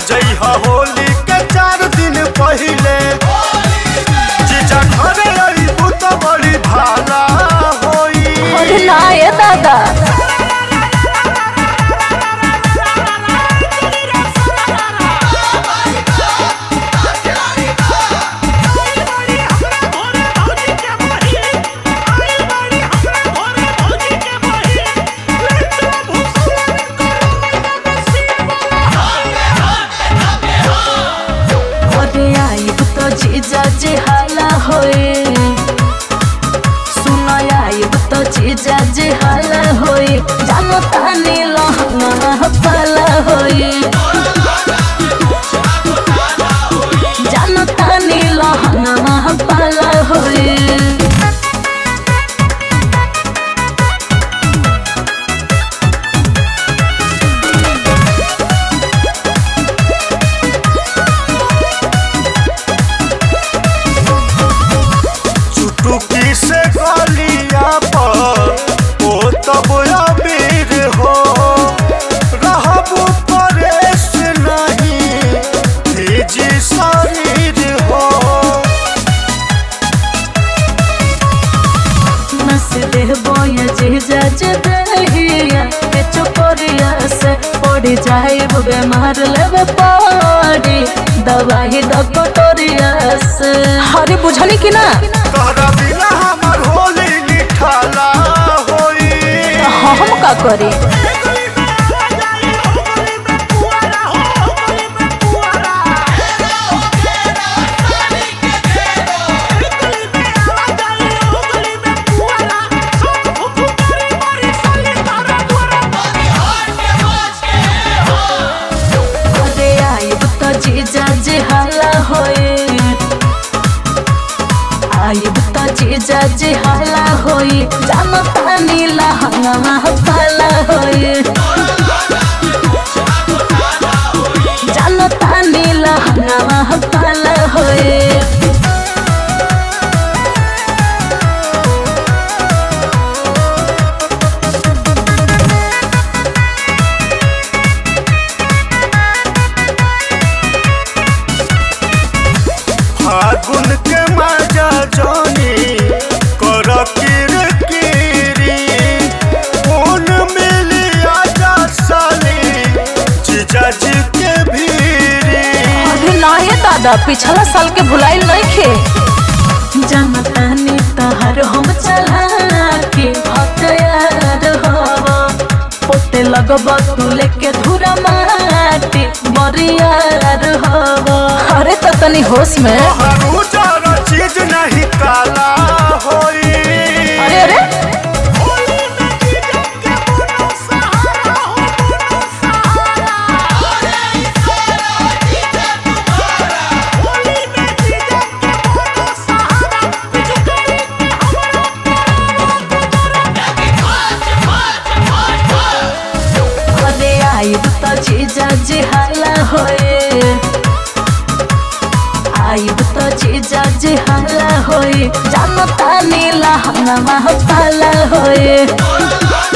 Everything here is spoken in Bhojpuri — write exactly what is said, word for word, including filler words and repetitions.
जइहा होली के चार दिन पहिले जीजा घरे अइबू तो बड़ी भाला होई। अरे ना ये दादा जीजा जी हाला होए सुना आइब तो जीजा जी हाला होए जानो तानी लहंगा पाला होए जानो तानी लहंगा पाला होए। से गलिया पर ओ तब अबीर हो रहबू परेश नहीं भेजी शरीर हो। नस देबो ये जीजा जी दहिया के चुपरिया से पड़ी जाए बेमार लेवे पड़ी दवाई डॉक्टरिया से। अरे बुझली कि ना तोहरा बिना हमर होली निठाला होई। हम का करी अरे आइब तो जीजा जी हाला होए आइब तो जीजा जी हाला होई जानो तानी लहंगा पाला होई जानो तानी लहंगा पाला होई। फागुन के मजा जानी कर किरकिरी कौन मिली आजा साली जीजा जी के भीरी। अरे ना ये दादा पिछला साल के भुलाइल नहीं खे जनतानी तहर हम चला के हथियार हो पोते लगब तू लेके धुरा माटी बरियार हो। अरे तो तनी होश में चीज नहीं काला होई। अरे अरे अरे आइब तो जीजा जी हाला होए आइब तो जीजा जी हाला होए जानो तानी लहंगा पाला होए।